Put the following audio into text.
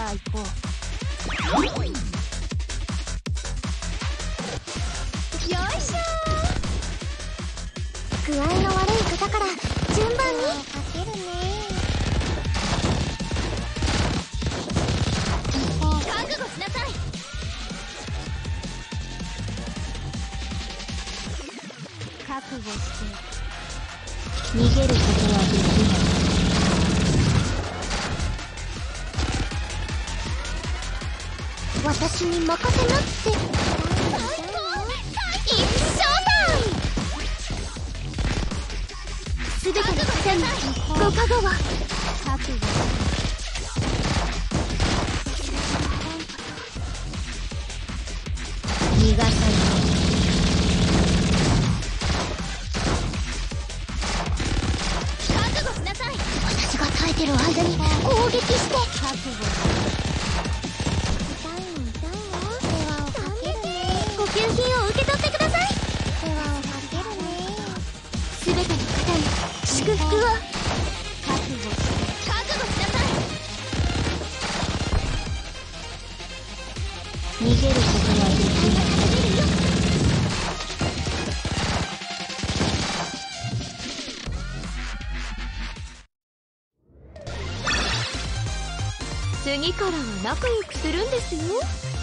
さあ行こう。よいしょー。具合の悪い方から順番にかけるね。覚悟しなさい。覚悟して逃げることはできない。私に任せなって。一生だ。すべての方にご加護は。覚悟。逃がさない。覚悟しなさい。私が耐えてる間に攻撃して。覚悟。呼吸品を受け取ってください。世話をかけるね。すべての方に祝福を。覚悟しなさい。逃げることはできない。次からは仲良くするんですよ。